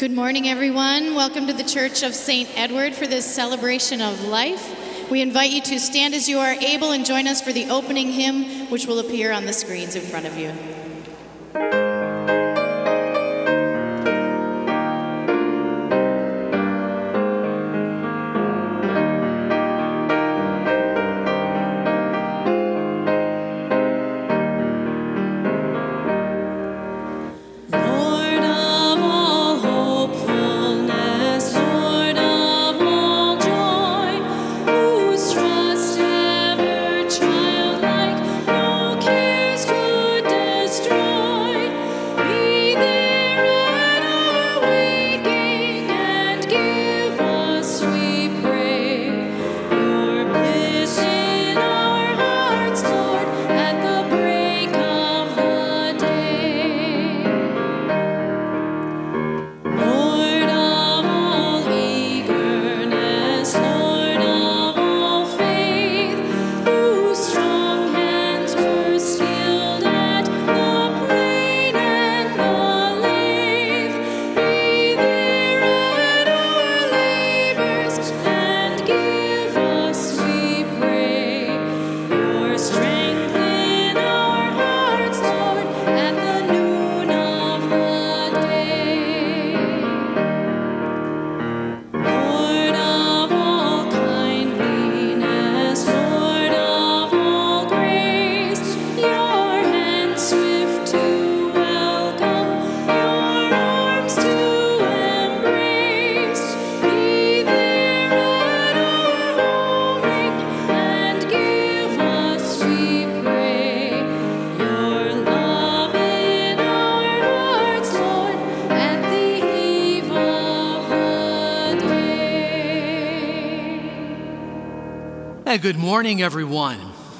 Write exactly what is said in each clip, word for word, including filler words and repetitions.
Good morning, everyone. Welcome to the Church of Saint Edward for this celebration of life. We invite you to stand as you are able and join us for the opening hymn, which will appear on the screens in front of you. Good morning, everyone.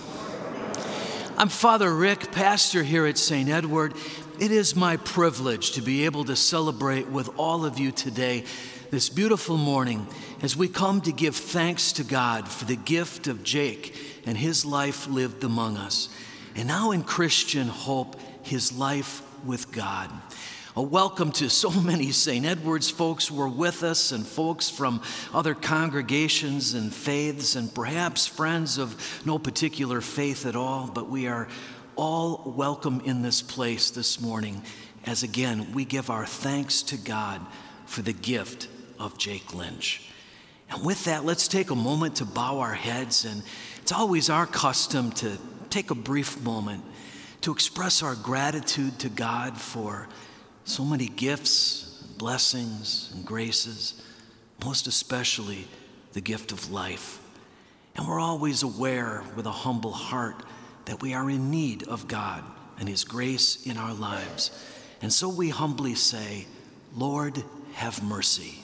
I'm Father Rick, pastor here at Saint Edward. It is my privilege to be able to celebrate with all of you today, this beautiful morning, as we come to give thanks to God for the gift of Jake and his life lived among us, and now in Christian hope, his life with God. A welcome to so many Saint Edward's folks who are with us, and folks from other congregations and faiths, and perhaps friends of no particular faith at all, but we are all welcome in this place this morning as, again, we give our thanks to God for the gift of Jake Lynch. And with that, let's take a moment to bow our heads, and it's always our custom to take a brief moment to express our gratitude to God for so many gifts, blessings, and graces, most especially the gift of life. And we're always aware with a humble heart that we are in need of God and His grace in our lives. And so we humbly say, Lord, have mercy.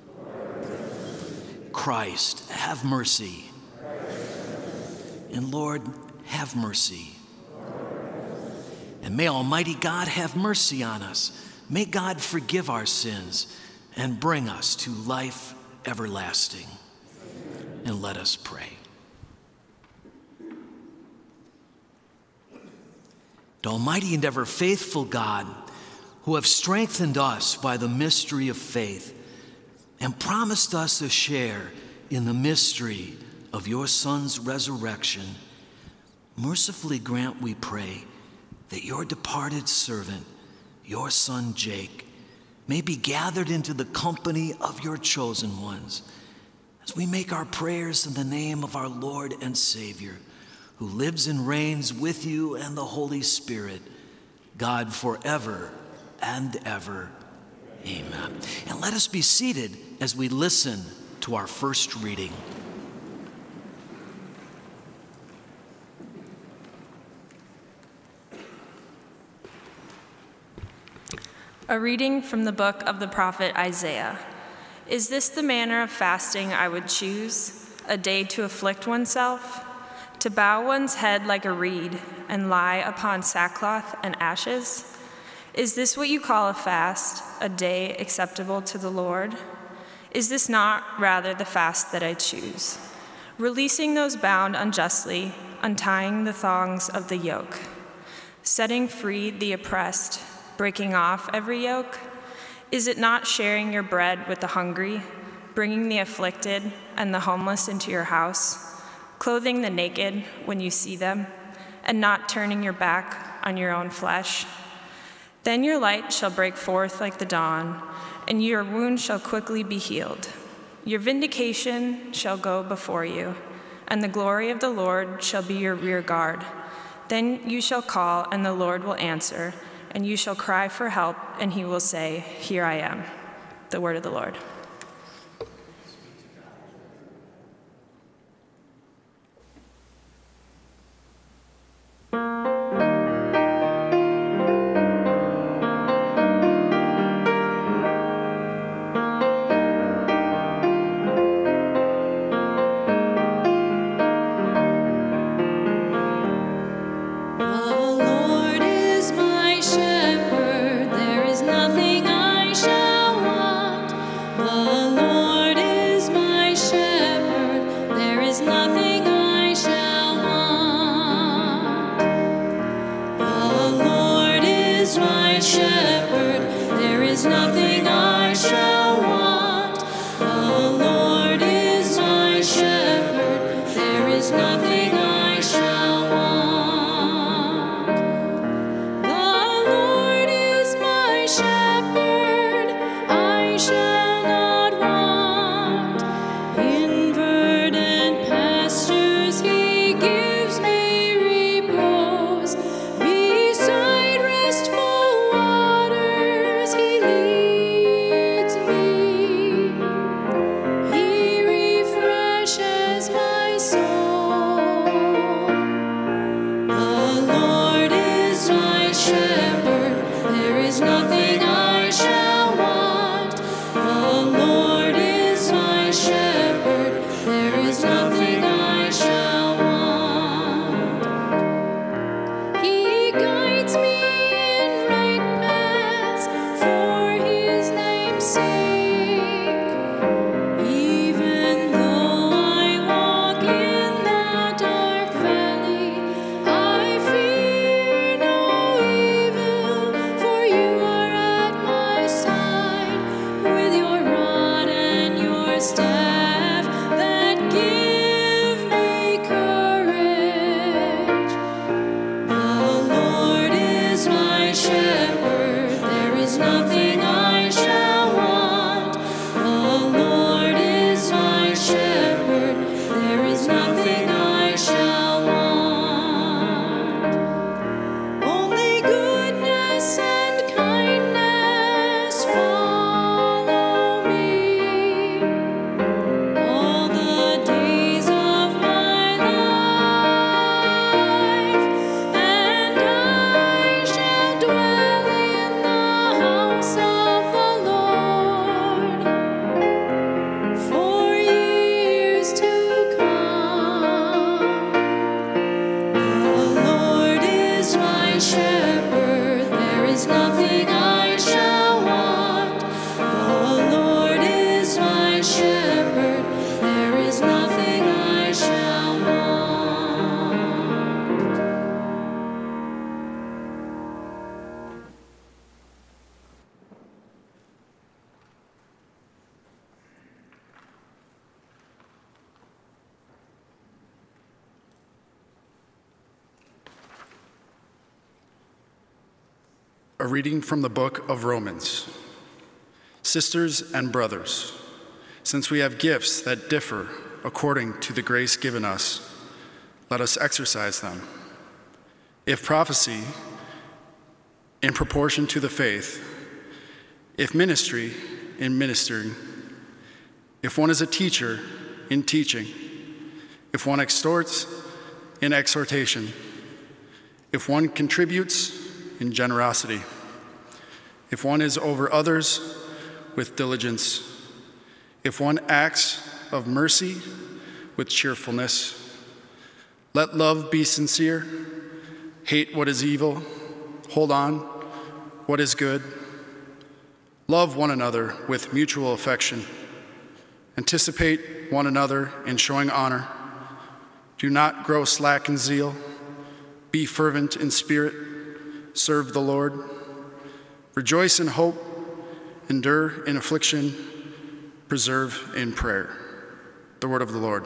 Christ, have mercy. And Lord, have mercy. And may Almighty God have mercy on us. May God forgive our sins and bring us to life everlasting. And let us pray. The Almighty and ever faithful God, who have strengthened us by the mystery of faith and promised us a share in the mystery of your Son's resurrection, mercifully grant, we pray, that your departed servant, your son Jake, may be gathered into the company of your chosen ones as we make our prayers in the name of our Lord and Savior, who lives and reigns with you and the Holy Spirit, God forever and ever. Amen. And let us be seated as we listen to our first reading. A reading from the book of the prophet Isaiah. Is this the manner of fasting I would choose, a day to afflict oneself, to bow one's head like a reed and lie upon sackcloth and ashes? Is this what you call a fast, a day acceptable to the Lord? Is this not rather the fast that I choose, releasing those bound unjustly, untying the thongs of the yoke, setting free the oppressed, breaking off every yoke? Is it not sharing your bread with the hungry, bringing the afflicted and the homeless into your house, clothing the naked when you see them, and not turning your back on your own flesh? Then your light shall break forth like the dawn, and your wound shall quickly be healed. Your vindication shall go before you, and the glory of the Lord shall be your rear guard. Then you shall call, and the Lord will answer, and you shall cry for help, and he will say, Here I am. The word of the Lord. A reading from the book of Romans. Sisters and brothers, since we have gifts that differ according to the grace given us, let us exercise them. If prophecy, in proportion to the faith, if ministry, in ministering, if one is a teacher, in teaching, if one exhorts, in exhortation, if one contributes, in generosity, if one is over others, with diligence, if one acts of mercy, with cheerfulness. Let love be sincere, hate what is evil, hold on what is good. Love one another with mutual affection. Anticipate one another in showing honor. Do not grow slack in zeal. Be fervent in spirit. Serve the Lord. Rejoice in hope. endure in affliction, preserve in prayer. The word of the Lord.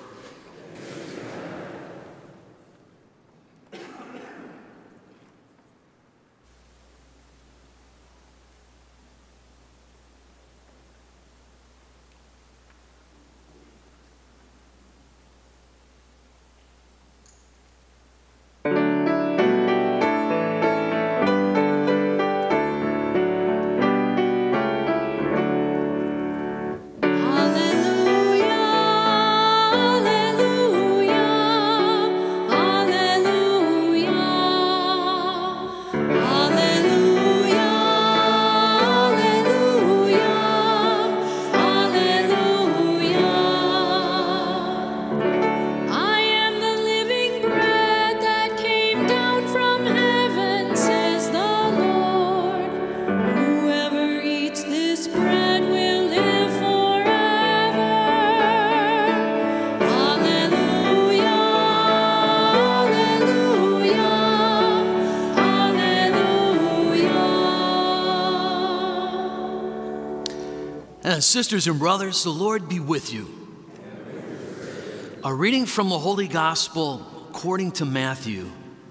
And sisters and brothers, the Lord be with you. A reading from the Holy Gospel according to Matthew.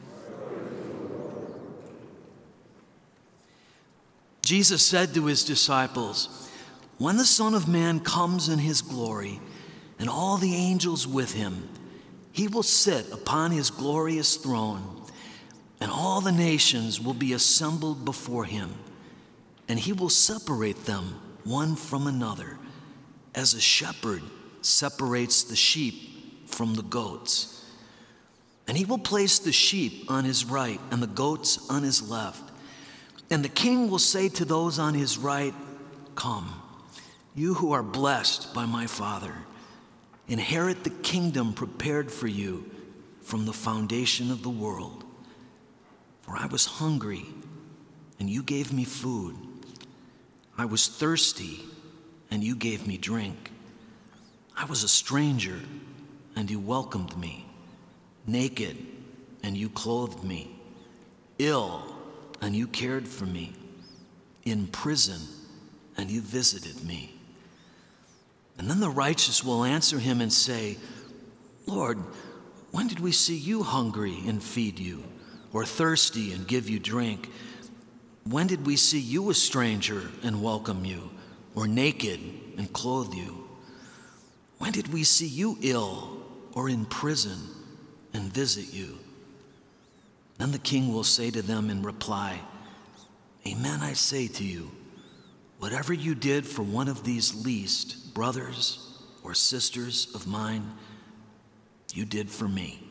Jesus said to his disciples, "When the Son of Man comes in his glory, and all the angels with him, he will sit upon his glorious throne, and all the nations will be assembled before him, and he will separate them one from another, as a shepherd separates the sheep from the goats. And he will place the sheep on his right and the goats on his left. And the king will say to those on his right, 'Come, you who are blessed by my Father, inherit the kingdom prepared for you from the foundation of the world. For I was hungry, and you gave me food. I was thirsty, and you gave me drink. I was a stranger, and you welcomed me. Naked, and you clothed me. Ill, and you cared for me. In prison, and you visited me.' And then the righteous will answer him and say, 'Lord, when did we see you hungry and feed you, or thirsty and give you drink? When did we see you a stranger and welcome you, or naked and clothe you? When did we see you ill or in prison and visit you?' Then the king will say to them in reply, 'Amen, I say to you, whatever you did for one of these least brothers or sisters of mine, you did for me.'"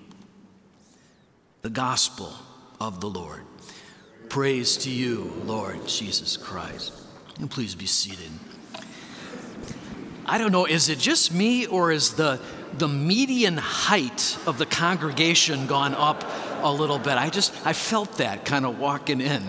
The Gospel of the Lord. Praise to you, Lord Jesus Christ. And please be seated. I don't know, is it just me, or is the, the median height of the congregation gone up a little bit? I just, I felt that kind of walking in.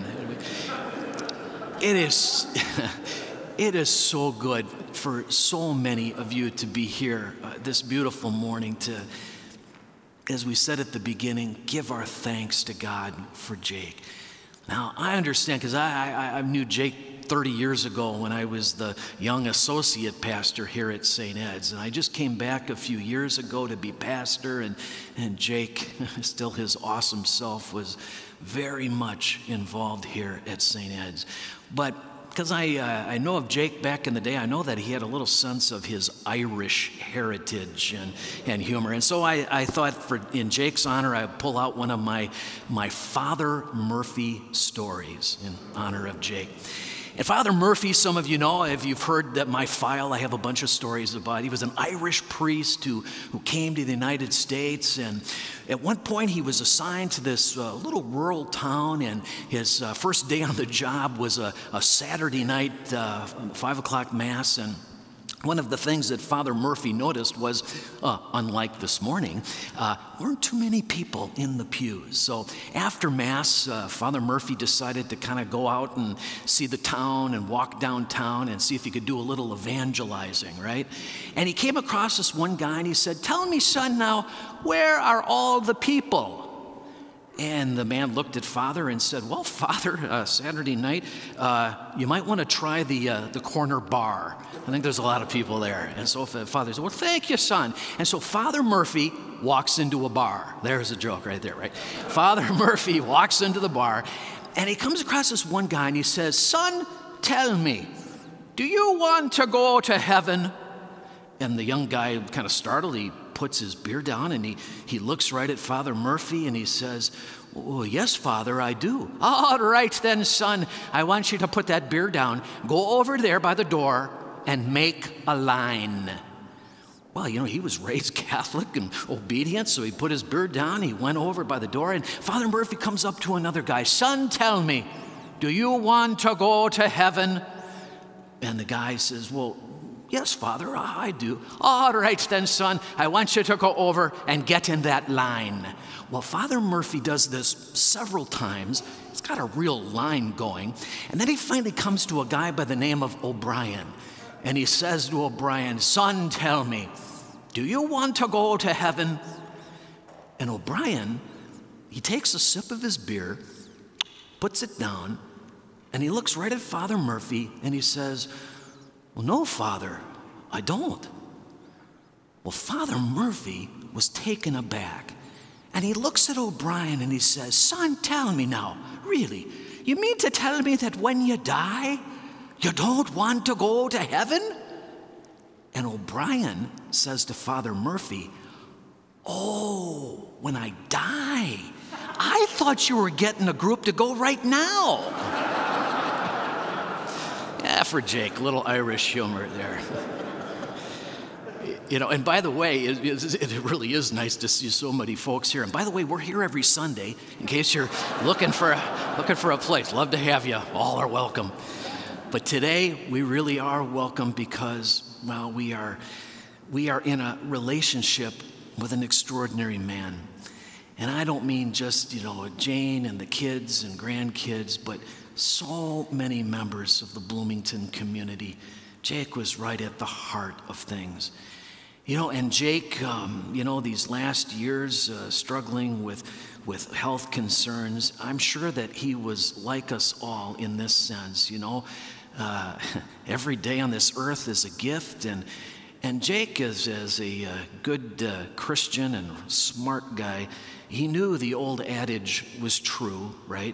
It is, it is so good for so many of you to be here uh, this beautiful morning to, as we said at the beginning, give our thanks to God for Jake. Now, I understand, because I, I, I knew Jake thirty years ago when I was the young associate pastor here at Saint Ed's. And I just came back a few years ago to be pastor, and, and Jake, still his awesome self, was very much involved here at Saint Ed's. But because I, uh, I know of Jake back in the day, I know that he had a little sense of his Irish heritage and, and humor. And so I, I thought, for in Jake's honor, I'd pull out one of my, my Father Murphy stories in honor of Jake. And Father Murphy, some of you know, if you've heard that my file, I have a bunch of stories about. He was an Irish priest who, who came to the United States, and at one point he was assigned to this uh, little rural town, and his uh, first day on the job was a, a Saturday night uh, five o'clock mass. And one of the things that Father Murphy noticed was, uh, unlike this morning, uh, weren't too many people in the pews. So after Mass, uh, Father Murphy decided to kind of go out and see the town and walk downtown and see if he could do a little evangelizing, right? And he came across this one guy, and he said, "Tell me, son, now, where are all the people?" And the man looked at Father and said, well, Father, uh, Saturday night, uh, you might want to try the uh, the corner bar. I think there's a lot of people there. And so Father said, well, thank you, son. And so Father Murphy walks into a bar. There's a joke right there, right? Father Murphy walks into the bar, and he comes across this one guy, and he says, son, tell me, do you want to go to heaven? And the young guy, kind of startled, he puts his beer down and he, he looks right at Father Murphy and he says, oh, yes, Father, I do. All right then, son, I want you to put that beer down. Go over there by the door and make a line. Well, you know, he was raised Catholic and obedient, so he put his beer down, he went over by the door, and Father Murphy comes up to another guy. Son, tell me, do you want to go to heaven? And the guy says, well, yes, Father, I do. All right then, son, I want you to go over and get in that line. Well, Father Murphy does this several times. He's got a real line going. And then he finally comes to a guy by the name of O'Brien. And he says to O'Brien, son, tell me, do you want to go to heaven? And O'Brien, he takes a sip of his beer, puts it down, and he looks right at Father Murphy and he says, well, no, Father, I don't. Well, Father Murphy was taken aback, and he looks at O'Brien and he says, son, tell me now, really, you mean to tell me that when you die, you don't want to go to heaven? And O'Brien says to Father Murphy, oh, when I die, I thought you were getting a group to go right now. Yeah, for Jake, a little Irish humor there. You know, and by the way, it, it really is nice to see so many folks here. And by the way, we're here every Sunday, in case you're looking for a, looking for a place. Love to have you. All are welcome. But today, we really are welcome because, well, we are, we are in a relationship with an extraordinary man. And I don't mean just, you know, Jane and the kids and grandkids, but so many members of the Bloomington community. Jake was right at the heart of things. You know, and Jake, um, you know, these last years uh, struggling with, with health concerns, I'm sure that he was like us all in this sense, you know. Uh, every day on this earth is a gift, and and Jake, is, as a uh, good uh, Christian and smart guy, he knew the old adage was true, right?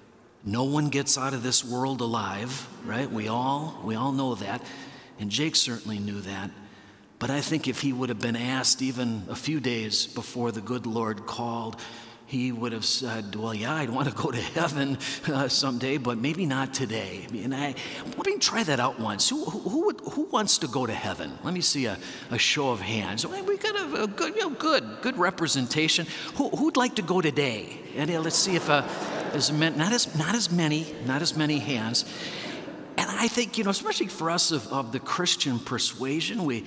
No one gets out of this world alive, right? We all, we all know that. And Jake certainly knew that. But I think if he would have been asked even a few days before the good Lord called, he would have said, well, yeah, I'd want to go to heaven uh, someday, but maybe not today. And I, let me try that out once. Who, who, who, would, who wants to go to heaven? Let me see a, a show of hands. We got a, a good, you know, good, good representation. Who, who'd like to go today? And uh, let's see if uh, there's not as not as many, not as many hands. And I think, you know, especially for us of, of the Christian persuasion, we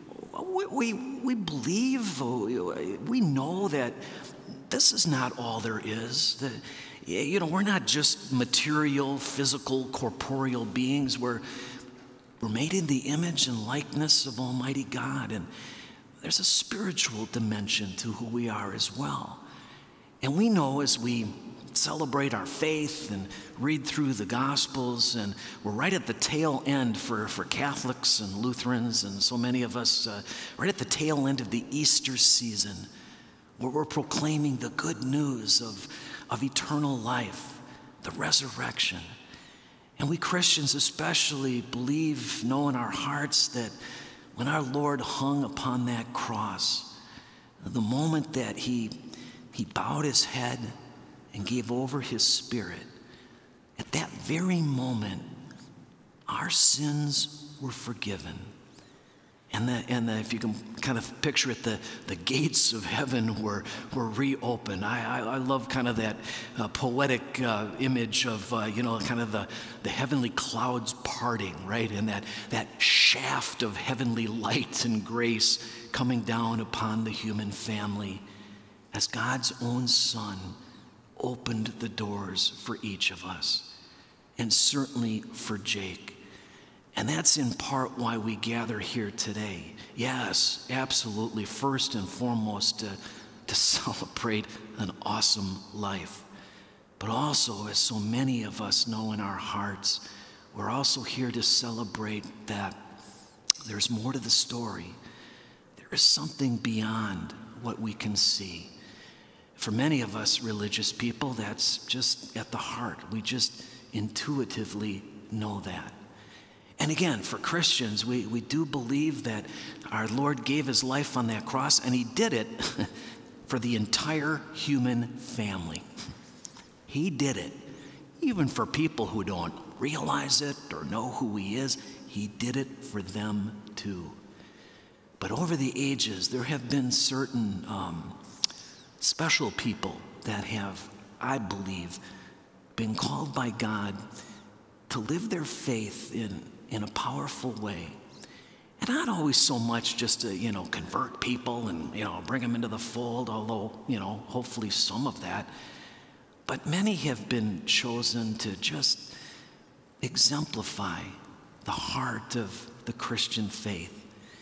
we we, we believe, we know that this is not all there is. The, you know, we're not just material, physical, corporeal beings. We're, we're made in the image and likeness of Almighty God. And there's a spiritual dimension to who we are as well. And we know as we celebrate our faith and read through the Gospels, and we're right at the tail end for, for Catholics and Lutherans and so many of us, uh, right at the tail end of the Easter season, where we're proclaiming the good news of, of eternal life, the resurrection. And we Christians especially believe, know in our hearts that when our Lord hung upon that cross, the moment that he, he bowed his head and gave over his spirit, at that very moment, our sins were forgiven. And, the, and the, if you can kind of picture it, the, the gates of heaven were, were reopened. I, I, I love kind of that uh, poetic uh, image of, uh, you know, kind of the, the heavenly clouds parting, right? And that, that shaft of heavenly light and grace coming down upon the human family as God's own Son opened the doors for each of us, and certainly for Jake. And that's in part why we gather here today. Yes, absolutely, first and foremost, to, to celebrate an awesome life. But also, as so many of us know in our hearts, we're also here to celebrate that there's more to the story. There is something beyond what we can see. For many of us religious people, that's just at the heart. We just intuitively know that. And again, for Christians, we, we do believe that our Lord gave his life on that cross, and he did it for the entire human family. He did it. Even for people who don't realize it or know who he is, he did it for them too. But over the ages, there have been certain um, special people that have, I believe, been called by God to live their faith in, in a powerful way. And not always so much just to, you know, convert people and, you know, bring them into the fold, although, you know, hopefully some of that. But many have been chosen to just exemplify the heart of the Christian faith.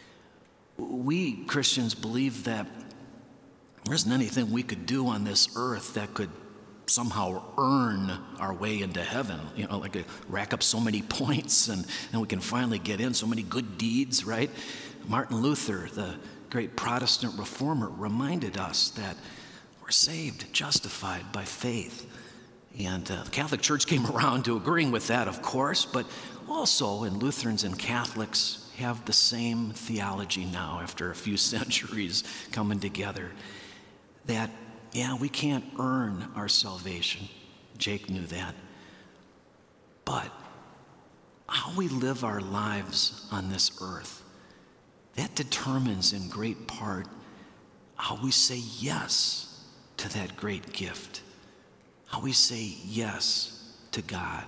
We Christians believe that there isn't anything we could do on this earth that could somehow earn our way into heaven. You know, like a, rack up so many points and then we can finally get in, so many good deeds, right? Martin Luther, the great Protestant reformer, reminded us that we're saved, justified by faith. And uh, the Catholic Church came around to agreeing with that, of course, but also, and Lutherans and Catholics have the same theology now after a few centuries coming together, that, yeah, we can't earn our salvation. Jake knew that. But how we live our lives on this earth, that determines in great part how we say yes to that great gift, how we say yes to God.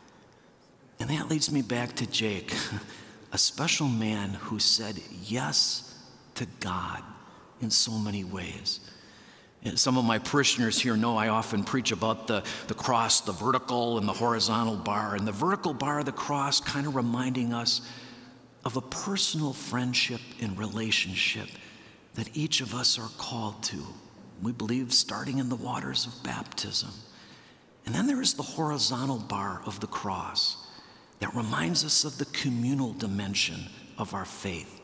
And that leads me back to Jake, a special man who said yes to God in so many ways. And some of my parishioners here know I often preach about the, the cross, the vertical and the horizontal bar. And the vertical bar of the cross kind of reminding us of a personal friendship and relationship that each of us are called to. We believe starting in the waters of baptism. And then there is the horizontal bar of the cross that reminds us of the communal dimension of our faith.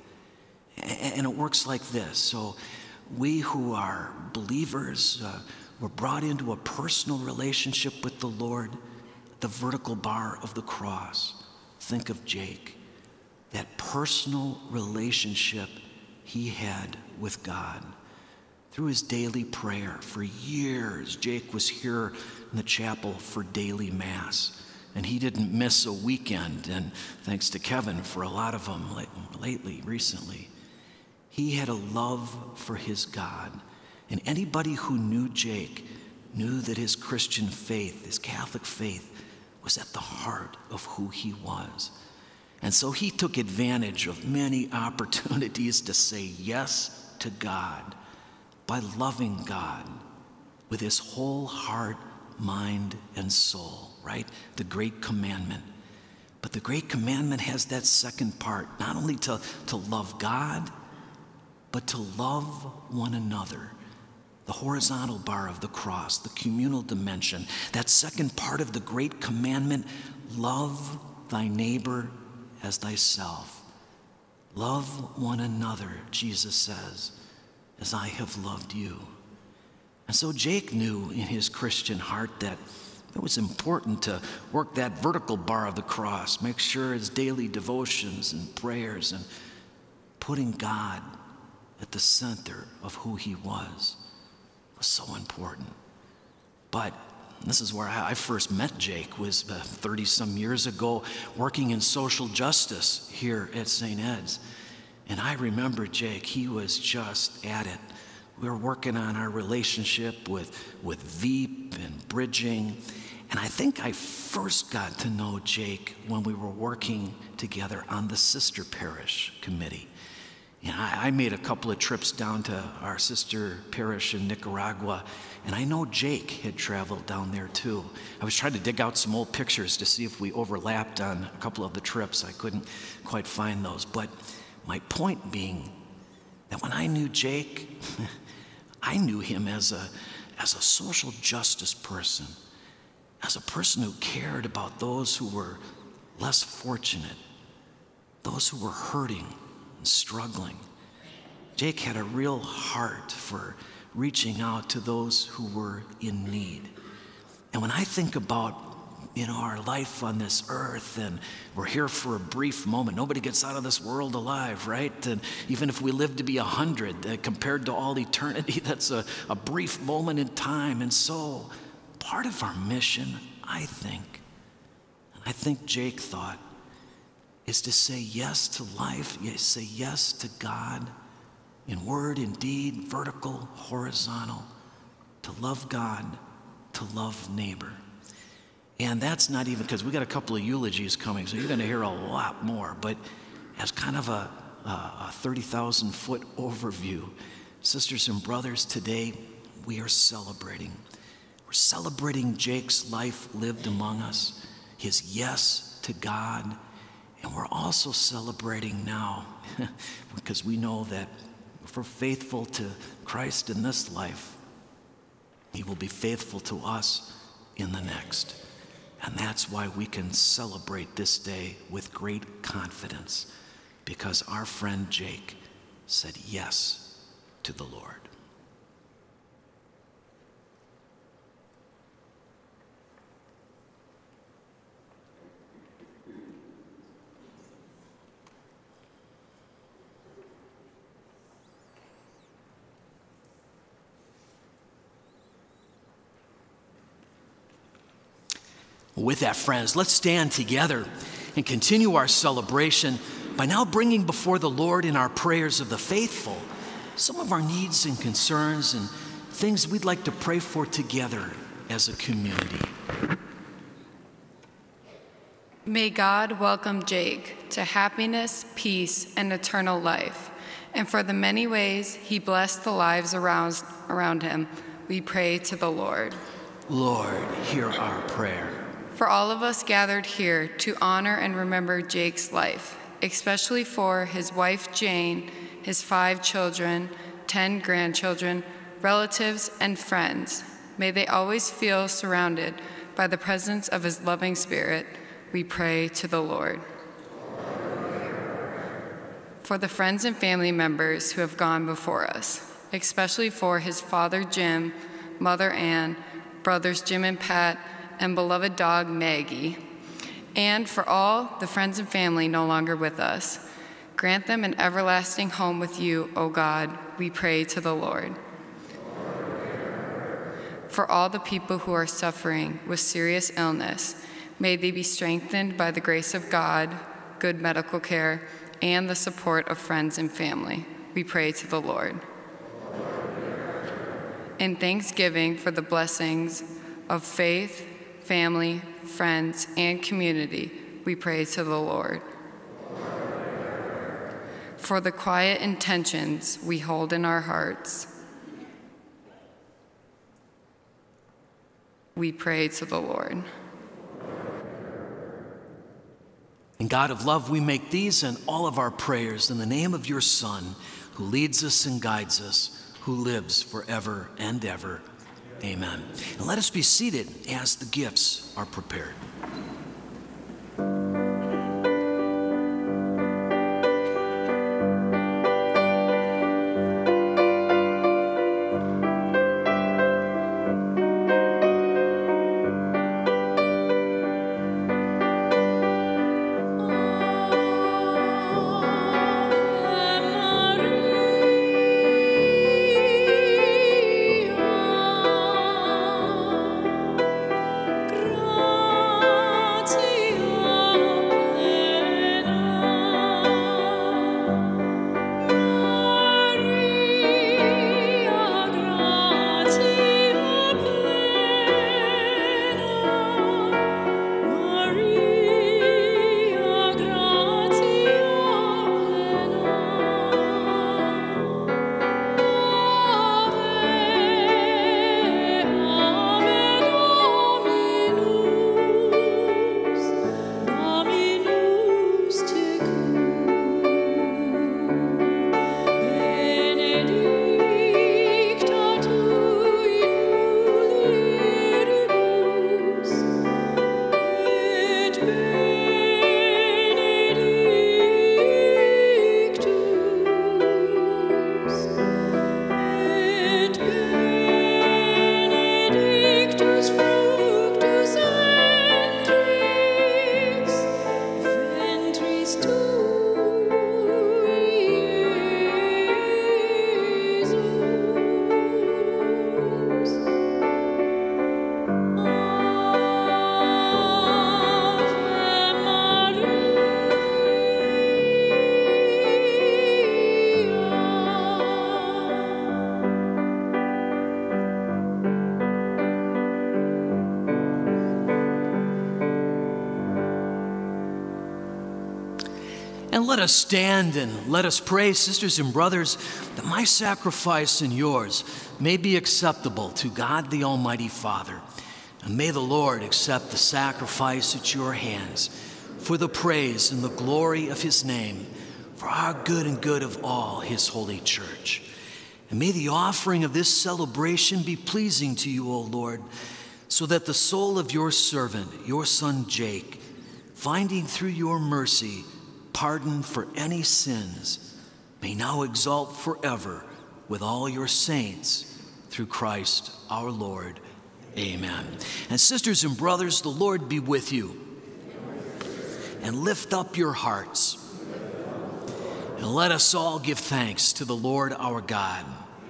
And it works like this. So we who are believers, uh, we're brought into a personal relationship with the Lord, the vertical bar of the cross. Think of Jake, that personal relationship he had with God. Through his daily prayer, for years, Jake was here in the chapel for daily mass. And he didn't miss a weekend, and thanks to Kevin for a lot of them lately, recently. He had a love for his God. And anybody who knew Jake knew that his Christian faith, his Catholic faith, was at the heart of who he was. And so he took advantage of many opportunities to say yes to God by loving God with his whole heart, mind, and soul, right? The great commandment. But the great commandment has that second part, not only to, to love God, but to love one another. The horizontal bar of the cross, the communal dimension, that second part of the great commandment, love thy neighbor as thyself. Love one another, Jesus says, as I have loved you. And so Jake knew in his Christian heart that it was important to work that vertical bar of the cross, make sure his daily devotions and prayers and putting God at the center of who he was was so important. But this is where I first met Jake, was thirty-some years ago, working in social justice here at Saint Ed's. And I remember Jake, he was just at it. We were working on our relationship with, with Veep and bridging. And I think I first got to know Jake when we were working together on the sister parish committee. And I, I made a couple of trips down to our sister parish in Nicaragua, and I know Jake had traveled down there too. I was trying to dig out some old pictures to see if we overlapped on a couple of the trips. I couldn't quite find those. But my point being that when I knew Jake, I knew him as a, as a social justice person, as a person who cared about those who were less fortunate, those who were hurting and struggling. Jake had a real heart for reaching out to those who were in need. And when I think about, you know, our life on this earth, and we're here for a brief moment. Nobody gets out of this world alive, right? And even if we live to be a hundred, uh, compared to all eternity, that's a, a brief moment in time. And so part of our mission, I think, and I think Jake thought, is to say yes to life, say yes to God in word, in deed, vertical, horizontal, to love God, to love neighbor. And that's not even, because we got a couple of eulogies coming, so you're going to hear a lot more. But as kind of a, a thirty thousand foot overview, sisters and brothers, today we are celebrating. We're celebrating Jake's life lived among us, his yes to God. And we're also celebrating now, because we know that if we're faithful to Christ in this life, he will be faithful to us in the next. And that's why we can celebrate this day with great confidence, because our friend Jake said yes to the Lord. With that, friends, let's stand together and continue our celebration by now bringing before the Lord in our prayers of the faithful some of our needs and concerns and things we'd like to pray for together as a community. May God welcome Jake to happiness, peace, and eternal life. And for the many ways he blessed the lives around, around him, we pray to the Lord. Lord, hear our prayer. For all of us gathered here to honor and remember Jake's life, especially for his wife Jane, his five children, ten grandchildren, relatives, and friends, may they always feel surrounded by the presence of his loving spirit, we pray to the Lord. For the friends and family members who have gone before us, especially for his father Jim, mother Ann, brothers Jim and Pat, and beloved dog Maggie, and for all the friends and family no longer with us, grant them an everlasting home with you, O God, we pray to the Lord. For all the people who are suffering with serious illness, may they be strengthened by the grace of God, good medical care, and the support of friends and family. We pray to the Lord. In thanksgiving for the blessings of faith, family, friends, and community, we pray to the Lord. For the quiet intentions we hold in our hearts, we pray to the Lord. And God of love, we make these and all of our prayers in the name of your Son, who leads us and guides us, who lives forever and ever. Amen. And let us be seated as the gifts are prepared. Maria, And let us stand and let us pray, sisters and brothers, that my sacrifice and yours may be acceptable to God the Almighty Father. And may the Lord accept the sacrifice at your hands for the praise and the glory of his name, for our good and good of all his holy church. And may the offering of this celebration be pleasing to you, O Lord, so that the soul of your servant, your son Jake, finding through your mercy pardon for any sins, may now exult forever with all your saints through Christ our Lord. Amen. And sisters and brothers, the Lord be with you. And lift up your hearts. And let us all give thanks to the Lord our God.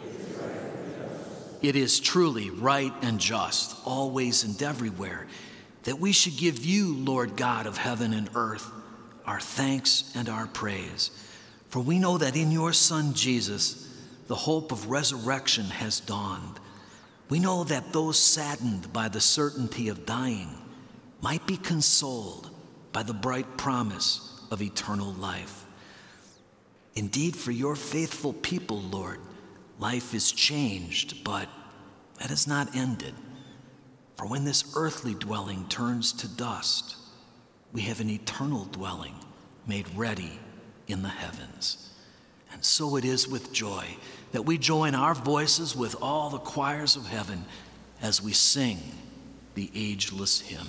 It is truly right and just, always and everywhere, that we should give you, Lord God of heaven and earth, our thanks and our praise. For we know that in your Son Jesus, the hope of resurrection has dawned. We know that those saddened by the certainty of dying might be consoled by the bright promise of eternal life. Indeed, for your faithful people, Lord, life is changed, but it has not ended. For when this earthly dwelling turns to dust, we have an eternal dwelling made ready in the heavens. And so it is with joy that we join our voices with all the choirs of heaven as we sing the ageless hymn.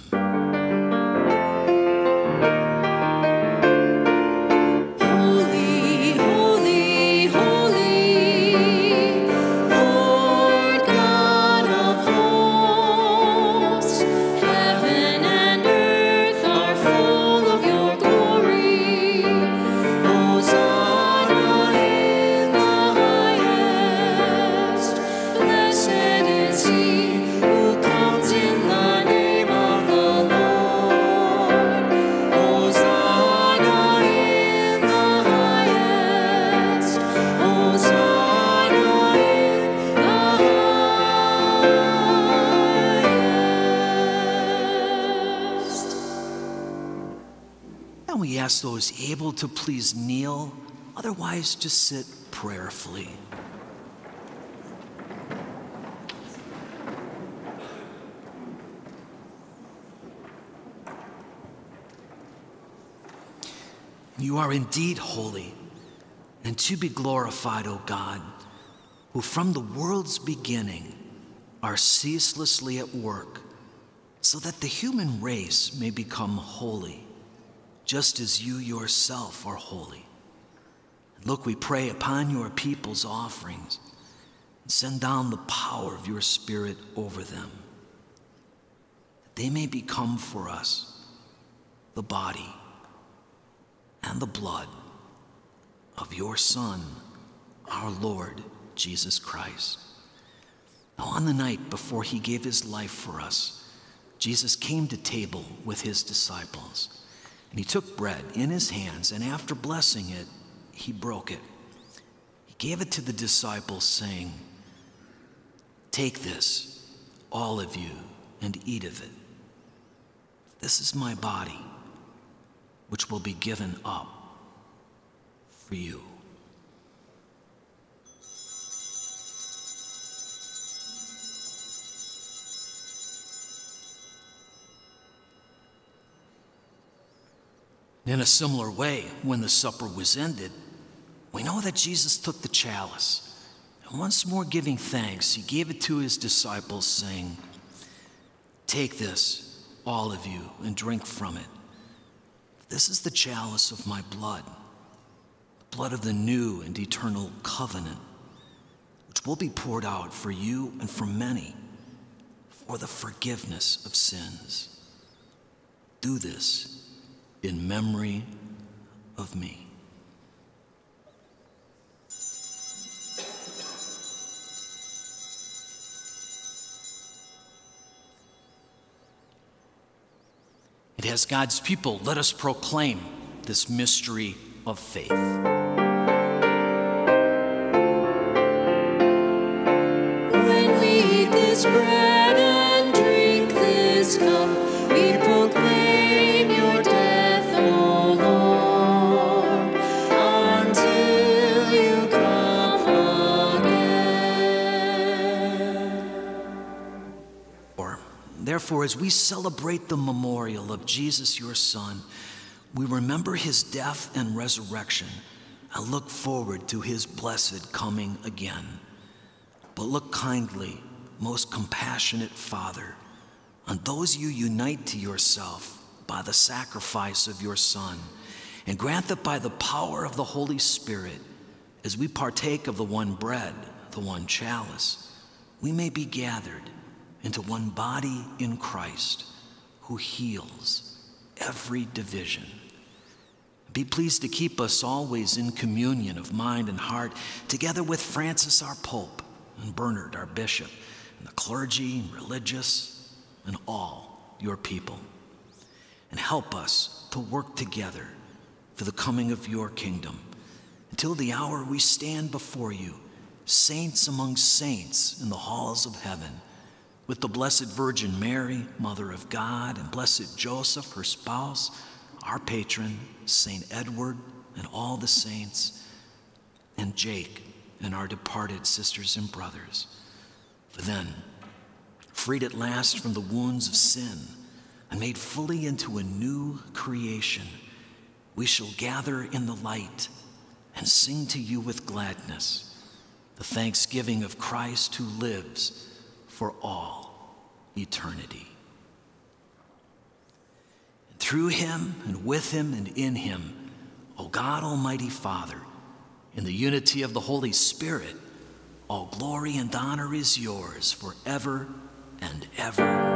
Ask those able to please kneel, otherwise just sit prayerfully. You are indeed holy, and to be glorified, O God, who from the world's beginning are ceaselessly at work, so that the human race may become holy, just as you yourself are holy. Look, we pray upon your people's offerings, and send down the power of your Spirit over them, that they may become for us the body and the blood of your Son, our Lord Jesus Christ. Now, on the night before he gave his life for us, Jesus came to table with his disciples. And he took bread in his hands, and after blessing it, he broke it. He gave it to the disciples, saying, "Take this, all of you, and eat of it. This is my body, which will be given up for you." In a similar way, when the supper was ended, we know that Jesus took the chalice, and once more giving thanks, he gave it to his disciples, saying, "Take this, all of you, and drink from it. This is the chalice of my blood, the blood of the new and eternal covenant, which will be poured out for you and for many for the forgiveness of sins. Do this in memory of me." And as God's people, let us proclaim this mystery of faith. When we eat this bread and drink this cup, we proclaim your death, O Lord, Therefore, as we celebrate the memorial of Jesus, your Son, we remember his death and resurrection and look forward to his blessed coming again. But look kindly, most compassionate Father, on those you unite to yourself by the sacrifice of your Son, and grant that by the power of the Holy Spirit, as we partake of the one bread, the one chalice, we may be gathered into one body in Christ, who heals every division. Be pleased to keep us always in communion of mind and heart, together with Francis our Pope, and Bernard our Bishop, and the clergy and religious, and all your people. And help us to work together for the coming of your kingdom, until the hour we stand before you, saints among saints in the halls of heaven, with the Blessed Virgin Mary, Mother of God, and Blessed Joseph, her spouse, our patron, Saint Edward, and all the saints, and Jake and our departed sisters and brothers. For then, freed at last from the wounds of sin and made fully into a new creation, we shall gather in the light and sing to you with gladness the thanksgiving of Christ who lives for all eternity. And through him and with him and in him, O God, Almighty Father, in the unity of the Holy Spirit, all glory and honor is yours forever and ever.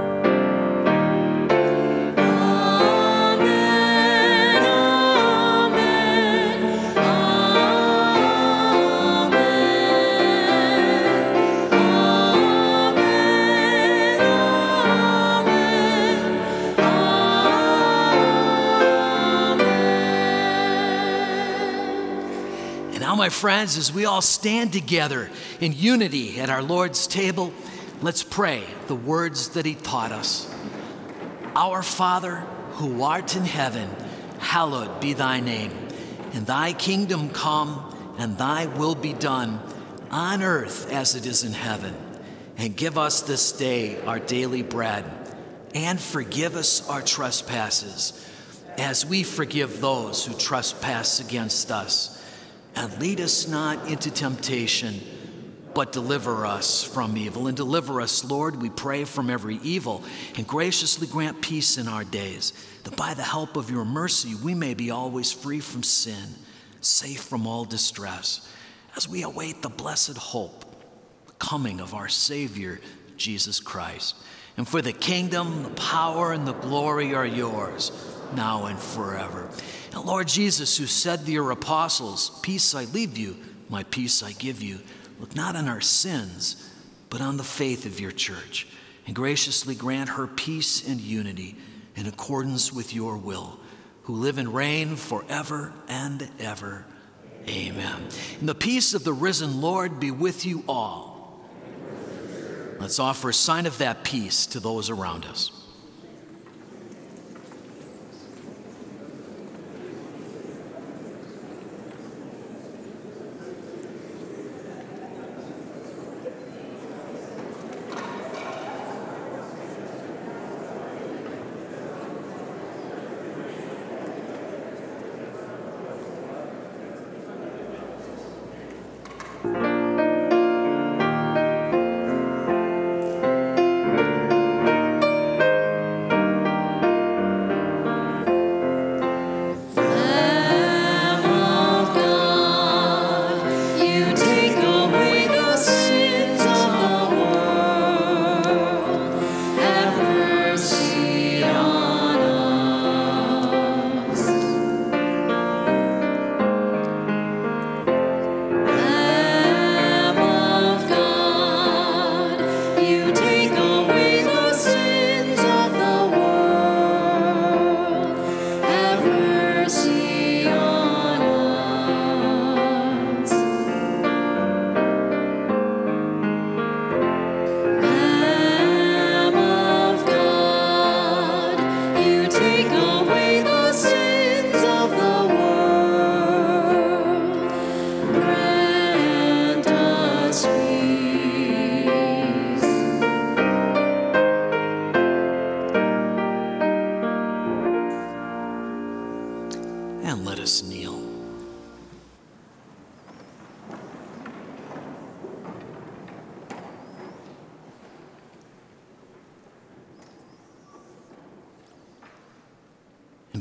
My friends, as we all stand together in unity at our Lord's table, let's pray the words that he taught us. Our Father, who art in heaven, hallowed be thy name. And thy kingdom come, and thy will be done, on earth as it is in heaven. And give us this day our daily bread, and forgive us our trespasses, as we forgive those who trespass against us. And lead us not into temptation, but deliver us from evil. And deliver us, Lord, we pray, from every evil, and graciously grant peace in our days, that by the help of your mercy we may be always free from sin, safe from all distress, as we await the blessed hope, the coming of our Savior, Jesus Christ. And for the kingdom, the power, and the glory are yours, now and forever. And Lord Jesus, who said to your apostles, peace I leave you, my peace I give you, look not on our sins, but on the faith of your church, and graciously grant her peace and unity in accordance with your will, who live and reign forever and ever. Amen. And the peace of the risen Lord be with you all. Let's offer a sign of that peace to those around us.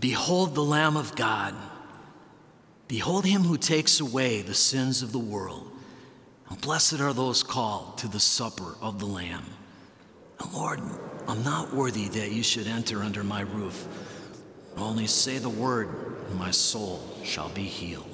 Behold the Lamb of God. Behold him who takes away the sins of the world. And blessed are those called to the supper of the Lamb. And Lord, I'm not worthy that you should enter under my roof. Only say the word, and my soul shall be healed.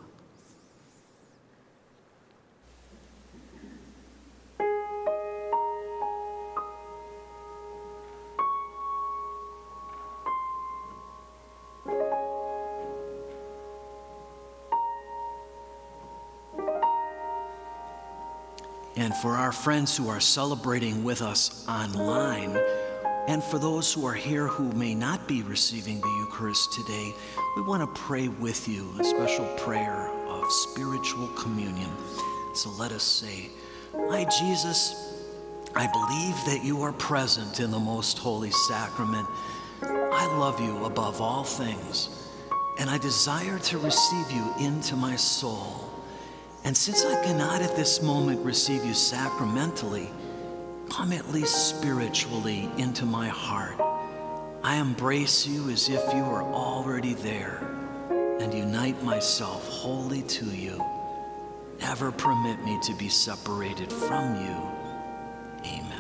And for our friends who are celebrating with us online, and for those who are here who may not be receiving the Eucharist today, we want to pray with you a special prayer of spiritual communion. So let us say, my Jesus, I believe that you are present in the most holy sacrament. I love you above all things, and I desire to receive you into my soul. And since I cannot at this moment receive you sacramentally, come at least spiritually into my heart. I embrace you as if you were already there and unite myself wholly to you. Never permit me to be separated from you. Amen.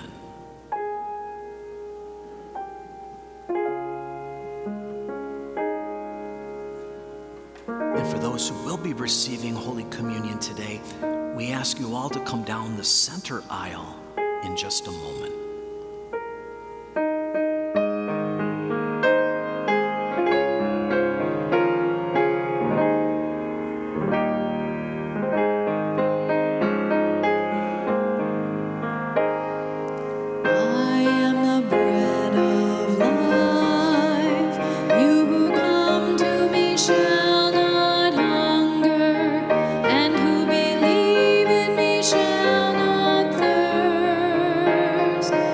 And for those who will be receiving Holy Communion today, we ask you all to come down the center aisle in just a moment. Shall not thirst.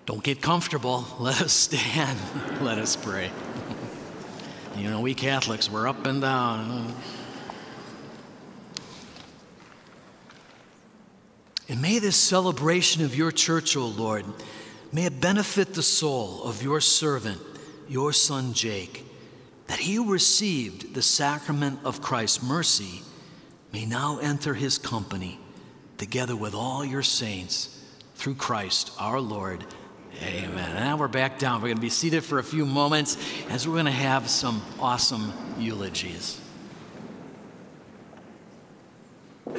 Don't get comfortable. Let us stand. Let us pray. You know, we Catholics, we're up and down. And may this celebration of your church, O Lord, may it benefit the soul of your servant, your son Jake, that he who received the sacrament of Christ's mercy may now enter his company, together with all your saints, through Christ our Lord. Amen. And now we're back down. We're going to be seated for a few moments as we're going to have some awesome eulogies. All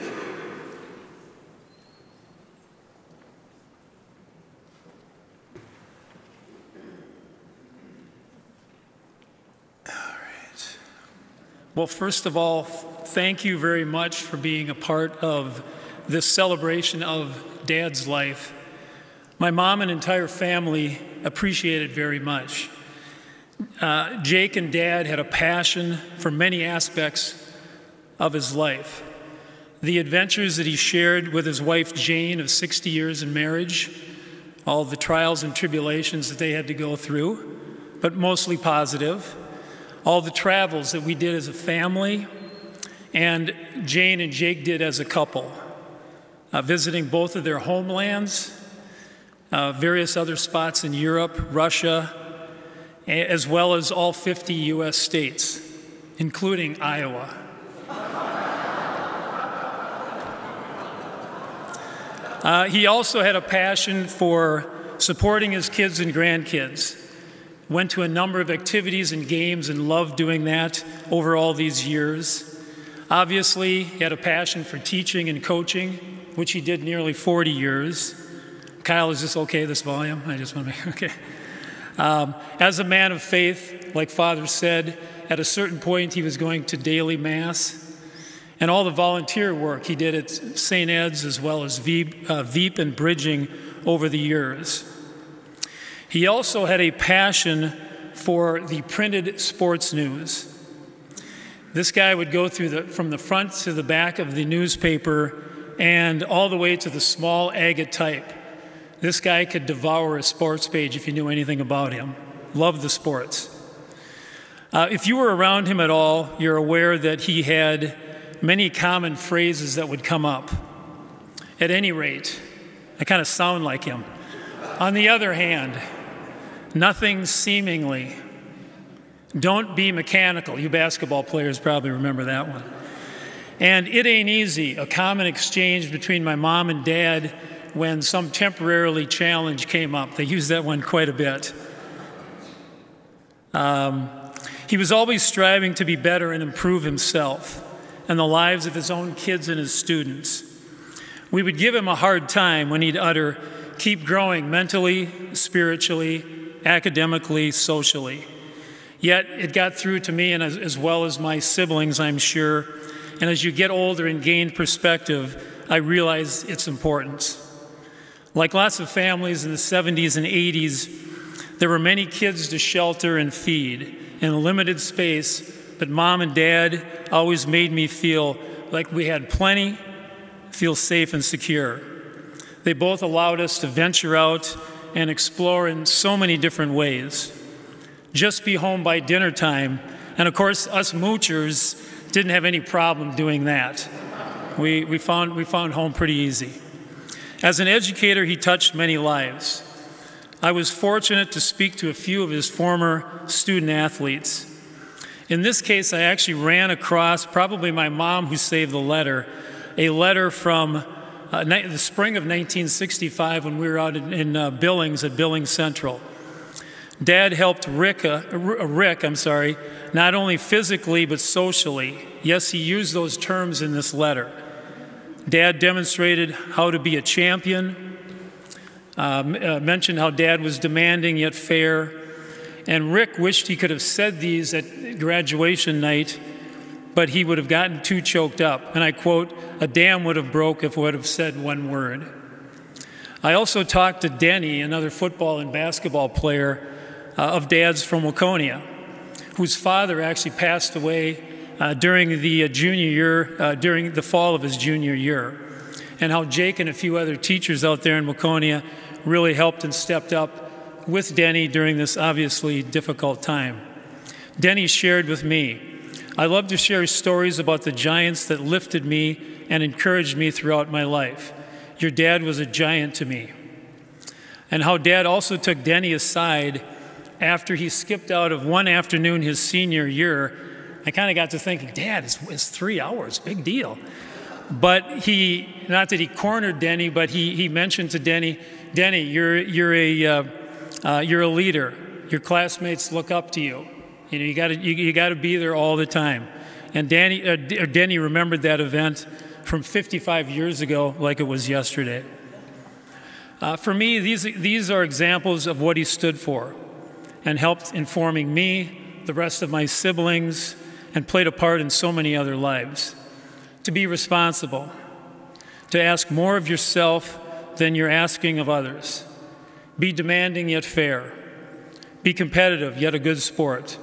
right. Well, first of all, thank you very much for being a part of this celebration of Dad's life. My mom and entire family appreciate it very much. Uh, Jake and Dad had a passion for many aspects of his life. The adventures that he shared with his wife Jane of sixty years in marriage, all the trials and tribulations that they had to go through, but mostly positive. All the travels that we did as a family, and Jane and Jake did as a couple, uh, visiting both of their homelands, Uh, various other spots in Europe, Russia, as well as all fifty U S states, including Iowa. Uh, he also had a passion for supporting his kids and grandkids. Went to a number of activities and games and loved doing that over all these years. Obviously, he had a passion for teaching and coaching, which he did nearly forty years. Kyle, is this okay, this volume? I just want to make, okay. Um, as a man of faith, like Father said, at a certain point he was going to daily Mass. And all the volunteer work he did at Saint Ed's as well as Veep, uh, Veep and Bridging over the years. He also had a passion for the printed sports news. This guy would go through the, from the front to the back of the newspaper and all the way to the small agate type. This guy could devour a sports page if you knew anything about him. Loved the sports. Uh, if you were around him at all, you're aware that he had many common phrases that would come up. At any rate, I kind of sound like him. On the other hand, nothing seemingly. Don't be mechanical. You basketball players probably remember that one. And it ain't easy, a common exchange between my mom and dad when some temporarily challenge came up. They used that one quite a bit. Um, he was always striving to be better and improve himself and the lives of his own kids and his students. We would give him a hard time when he'd utter, "Keep growing mentally, spiritually, academically, socially." Yet it got through to me and as, as well as my siblings, I'm sure. And as you get older and gain perspective, I realize its importance. Like lots of families in the seventies and eighties, there were many kids to shelter and feed in a limited space, but Mom and Dad always made me feel like we had plenty, feel safe and secure. They both allowed us to venture out and explore in so many different ways. Just be home by dinner time, and of course, us moochers didn't have any problem doing that. We, we, found, we found home pretty easy. As an educator, he touched many lives. I was fortunate to speak to a few of his former student athletes. In this case, I actually ran across, probably my mom who saved the letter, a letter from uh, the spring of nineteen sixty-five when we were out in, in uh, Billings at Billings Central. Dad helped Rick, uh, Rick, I'm sorry, not only physically but socially. Yes, he used those terms in this letter. Dad demonstrated how to be a champion, uh, uh, mentioned how Dad was demanding yet fair, and Rick wished he could have said these at graduation night, but he would have gotten too choked up. And I quote, "A dam would have broke if it would have said one word." I also talked to Denny, another football and basketball player uh, of Dad's from Waconia, whose father actually passed away Uh, during the uh, junior year, uh, during the fall of his junior year. and how Jake and a few other teachers out there in Waconia really helped and stepped up with Denny during this obviously difficult time. Denny shared with me, "I love to share stories about the giants that lifted me and encouraged me throughout my life. Your dad was a giant to me." And how Dad also took Denny aside after he skipped out of one afternoon his senior year. I kind of got to thinking, Dad, it's, it's three hours, big deal. But he, not that he cornered Denny, but he, he mentioned to Denny, Denny, you're, you're, a, uh, uh, you're a leader. Your classmates look up to you. You know, you gotta, you, you gotta be there all the time. And Danny, uh, Denny remembered that event from fifty-five years ago like it was yesterday. Uh, for me, these, these are examples of what he stood for and helped informing me, the rest of my siblings, and played a part in so many other lives. To be responsible, to ask more of yourself than you're asking of others. Be demanding yet fair. Be competitive yet a good sport.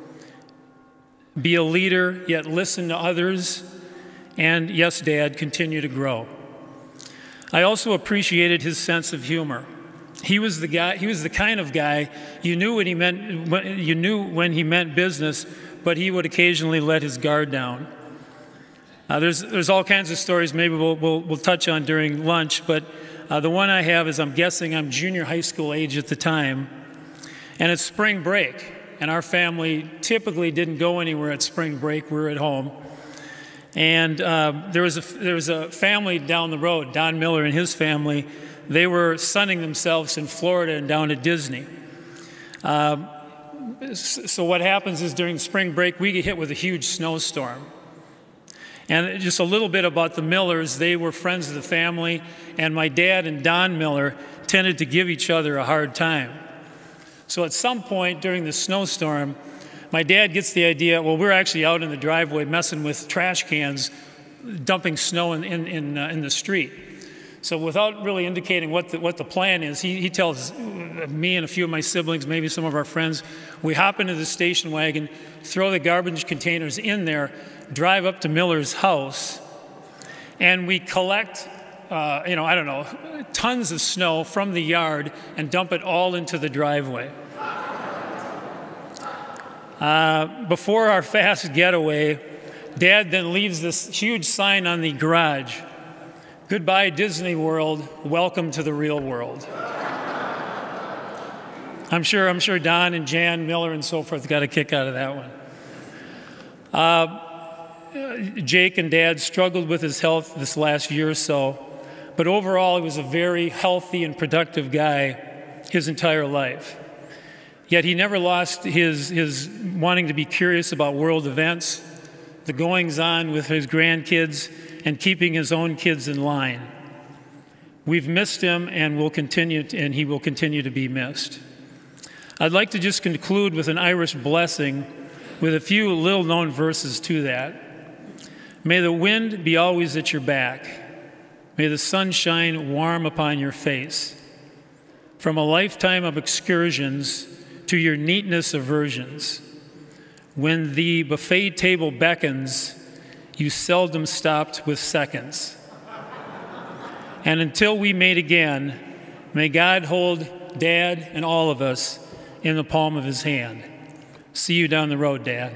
Be a leader yet listen to others. And yes, Dad, continue to grow. I also appreciated his sense of humor. He was the guy, he was the kind of guy you knew what he meant, you knew when he meant business, but he would occasionally let his guard down. Uh, there's, there's all kinds of stories maybe we'll, we'll, we'll touch on during lunch, but uh, the one I have is I'm guessing I'm junior high school age at the time, and it's spring break, and our family typically didn't go anywhere at spring break. We were at home. And uh, there, was a, there was a family down the road, Don Miller and his family. They were sunning themselves in Florida and down at Disney. Uh, so what happens is during spring break, we get hit with a huge snowstorm. And just a little bit about the Millers, they were friends of the family, and my dad and Don Miller tended to give each other a hard time. So at some point during the snowstorm, my dad gets the idea, well, we're actually out in the driveway messing with trash cans, dumping snow in, in, in, uh, in the street. So without really indicating what the, what the plan is, he, he tells me and a few of my siblings, maybe some of our friends, we hop into the station wagon, throw the garbage containers in there, drive up to Miller's house, and we collect, uh, you know, I don't know, tons of snow from the yard and dump it all into the driveway. Uh, before our fast getaway, Dad then leaves this huge sign on the garage. Goodbye, Disney World. Welcome to the real world. I'm sure, I'm sure Don and Jan Miller and so forth got a kick out of that one. Uh, Jake and Dad struggled with his health this last year or so, but overall he was a very healthy and productive guy his entire life. Yet he never lost his, his wanting to be curious about world events, the goings-on with his grandkids, and keeping his own kids in line. We've missed him, and will continue to, and he will continue to be missed. I'd like to just conclude with an Irish blessing with a few little-known verses to that. May the wind be always at your back. May the sun shine warm upon your face. From a lifetime of excursions to your neatness aversions, when the buffet table beckons, you seldom stopped with seconds. And until we meet again, may God hold Dad and all of us in the palm of his hand. See you down the road, Dad.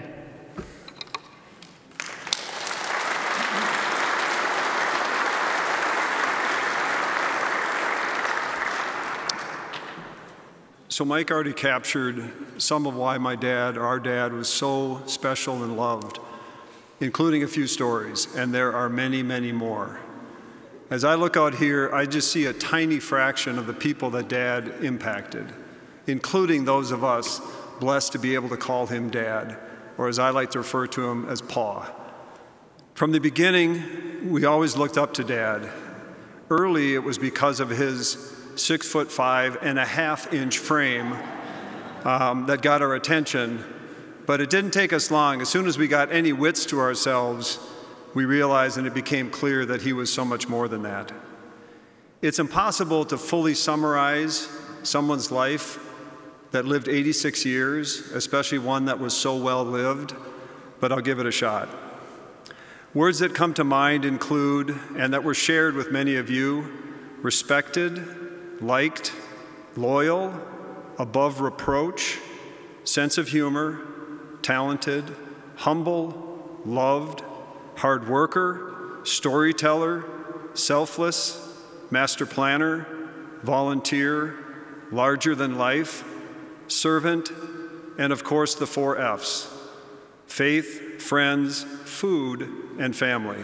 So Mike already captured some of why my dad, or our dad, was so special and loved, including a few stories, and there are many, many more. As I look out here, I just see a tiny fraction of the people that Dad impacted, including those of us blessed to be able to call him Dad, or as I like to refer to him as Pa. From the beginning, we always looked up to Dad. Early, it was because of his six foot five and a half inch frame um, that got our attention, but it didn't take us long. As soon as we got any wits to ourselves, we realized and it became clear that he was so much more than that. It's impossible to fully summarize someone's life that lived eighty-six years, especially one that was so well lived, but I'll give it a shot. Words that come to mind include, and that were shared with many of you, respected, liked, loyal, above reproach, sense of humor, talented, humble, loved, hard worker, storyteller, selfless, master planner, volunteer, larger than life, servant, and of course the four F's: faith, friends, food, and family.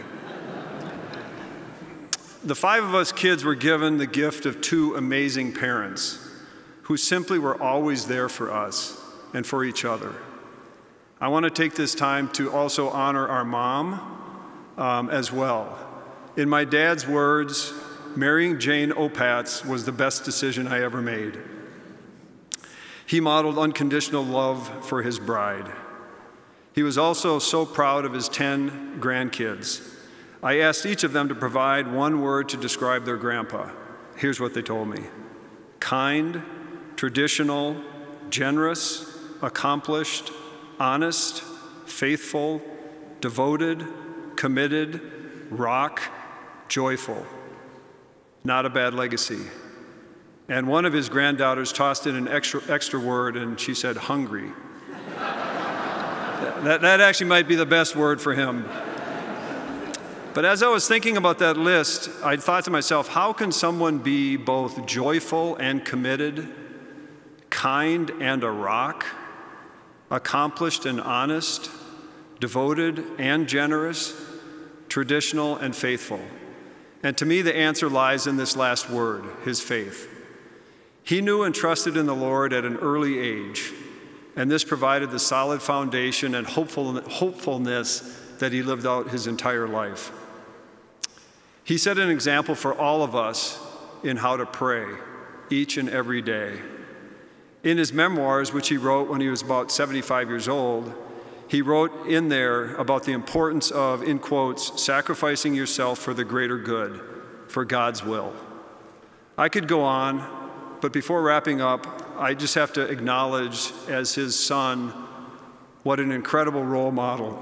The five of us kids were given the gift of two amazing parents who simply were always there for us and for each other. I want to take this time to also honor our mom um, as well. In my dad's words, marrying Jane Opatz was the best decision I ever made. He modeled unconditional love for his bride. He was also so proud of his ten grandkids. I asked each of them to provide one word to describe their grandpa. Here's what they told me: kind, traditional, generous, accomplished, honest, faithful, devoted, committed, rock, joyful. Not a bad legacy. And one of his granddaughters tossed in an extra, extra word, and she said, hungry. that, that actually might be the best word for him. But as I was thinking about that list, I thought to myself, how can someone be both joyful and committed, kind and a rock, accomplished and honest, devoted and generous, traditional and faithful? And to me, the answer lies in this last word, his faith. He knew and trusted in the Lord at an early age, and this provided the solid foundation and hopeful, hopefulness that he lived out his entire life. He set an example for all of us in how to pray each and every day. In his memoirs, which he wrote when he was about seventy-five years old, he wrote in there about the importance of, in quotes, sacrificing yourself for the greater good, for God's will. I could go on, but before wrapping up, I just have to acknowledge, as his son, what an incredible role model.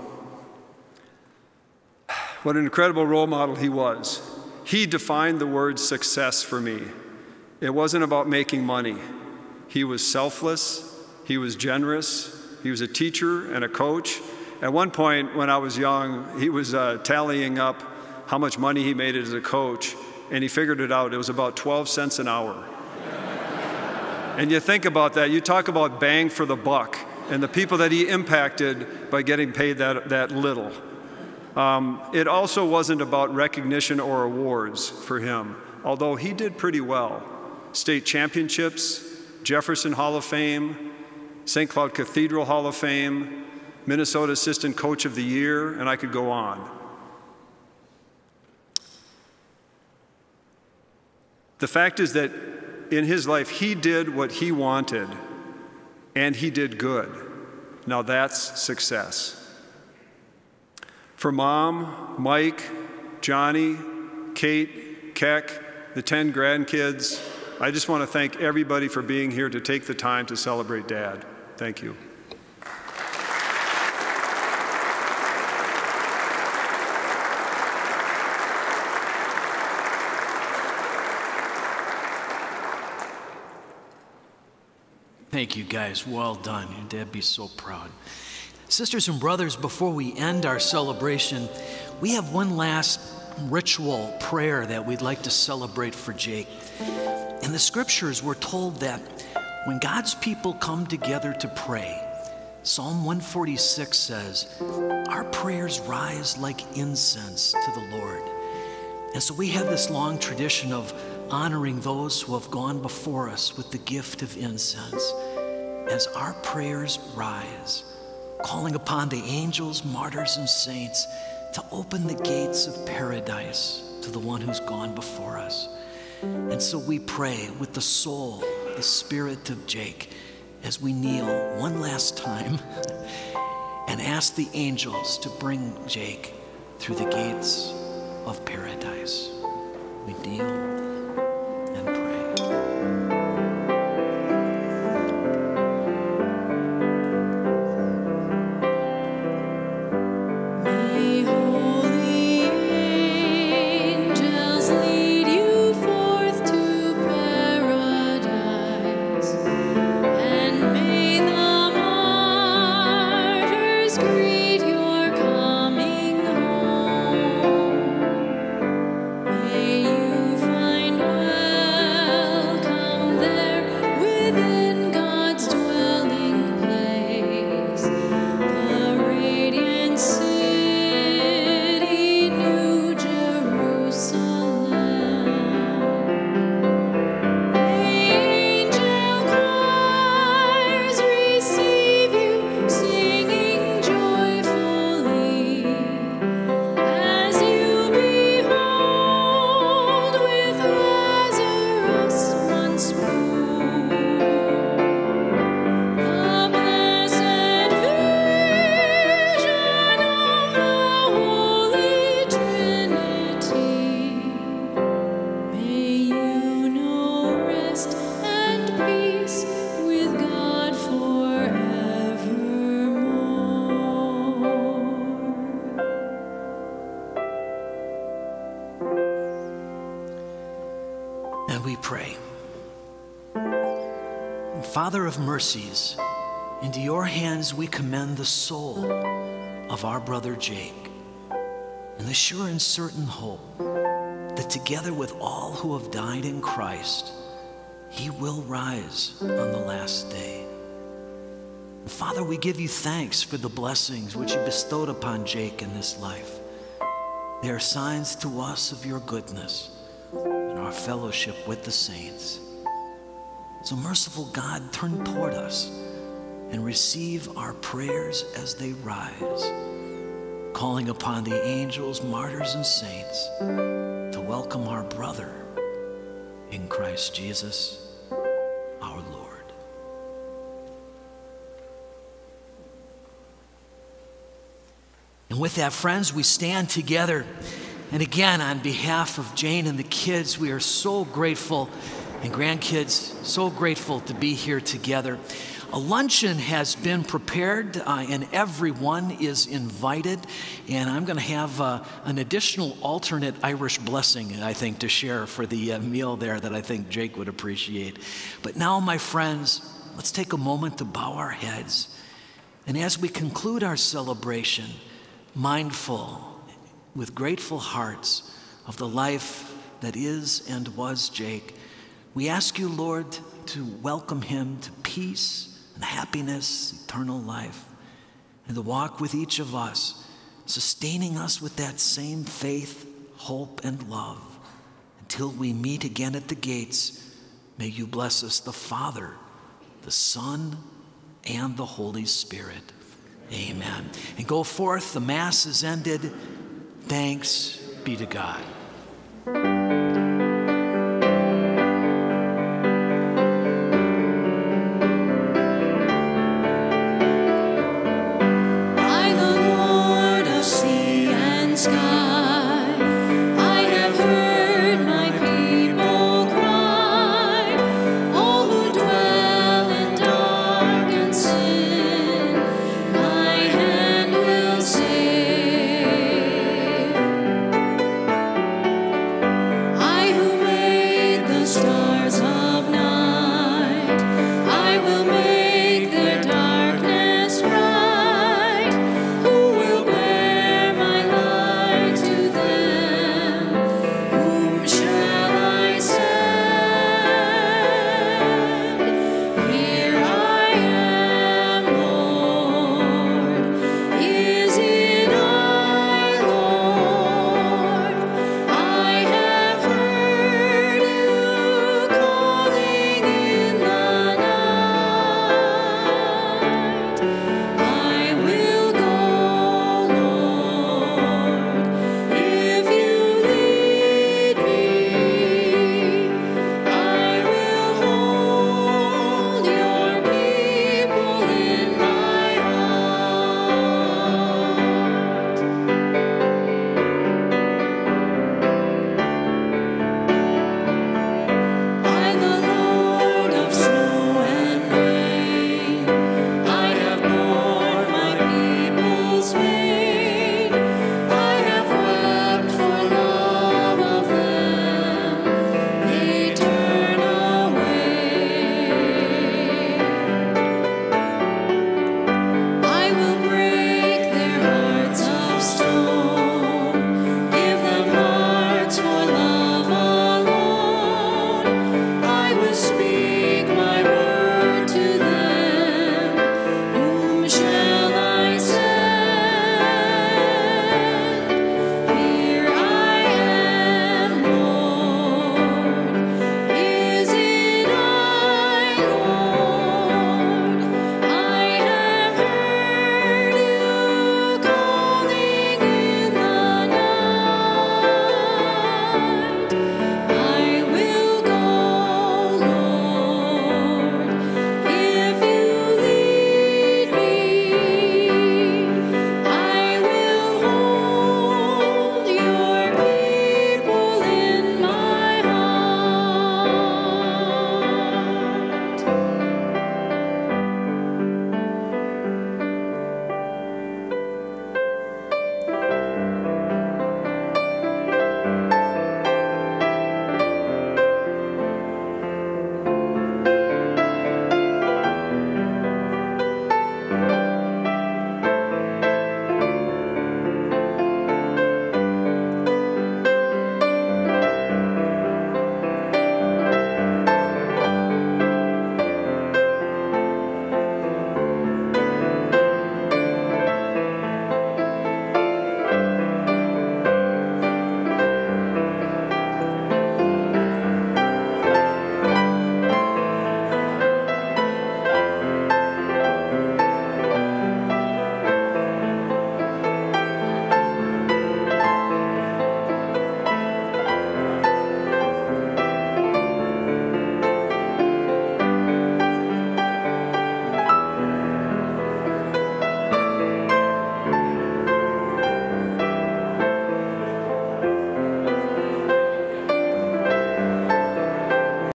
What an incredible role model he was. He defined the word success for me. It wasn't about making money. He was selfless, he was generous, he was a teacher and a coach. At one point when I was young, he was uh, tallying up how much money he made as a coach, and he figured it out. It was about twelve cents an hour. And you think about that, you talk about bang for the buck, and the people that he impacted by getting paid that, that little. Um, it also wasn't about recognition or awards for him, although he did pretty well. State championships, Jefferson Hall of Fame, Saint Cloud Cathedral Hall of Fame, Minnesota Assistant Coach of the Year, and I could go on. The fact is that in his life, he did what he wanted, and he did good. Now that's success. For Mom, Mike, Johnny, Kate, Keck, the ten grandkids, I just want to thank everybody for being here to take the time to celebrate Dad. Thank you. Thank you, guys. Well done. Your dad be so proud. Sisters and brothers, before we end our celebration, we have one last ritual prayer that we'd like to celebrate for Jake. In the scriptures, we're told that when God's people come together to pray, Psalm one forty-six says, our prayers rise like incense to the Lord. And so we have this long tradition of honoring those who have gone before us with the gift of incense as our prayers rise, calling upon the angels, martyrs, and saints to open the gates of paradise to the one who's gone before us. And so we pray with the soul, the spirit of Jake, as we kneel one last time and ask the angels to bring Jake through the gates of paradise. We kneel and pray. May holy And we pray. Father of mercies, into your hands we commend the soul of our brother Jake, and the sure and certain hope that together with all who have died in Christ, he will rise on the last day. And Father, we give you thanks for the blessings which you bestowed upon Jake in this life. They are signs to us of your goodness and our fellowship with the saints. So merciful God, turn toward us and receive our prayers as they rise, calling upon the angels, martyrs, and saints to welcome our brother in Christ Jesus, our Lord. And with that, friends, we stand together. And again, on behalf of Jane and the kids, we are so grateful, and grandkids, so grateful to be here together. A luncheon has been prepared, uh, and everyone is invited. And I'm going to have uh, an additional alternate Irish blessing, I think, to share for the uh, meal there that I think Jake would appreciate. But now, my friends, let's take a moment to bow our heads. And as we conclude our celebration, mindful, with grateful hearts of the life that is and was Jake, we ask you, Lord, to welcome him to peace and happiness, eternal life, and to walk with each of us, sustaining us with that same faith, hope, and love. Until we meet again at the gates, may you bless us, the Father, the Son, and the Holy Spirit. Amen. And go forth, the Mass is ended. Thanks be to God. Stars.